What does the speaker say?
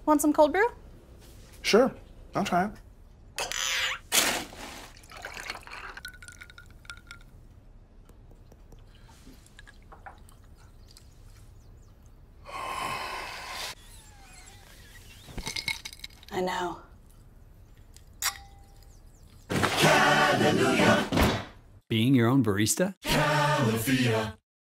Want some cold brew? Sure, I'll try it. I know. Being your own barista? Califia.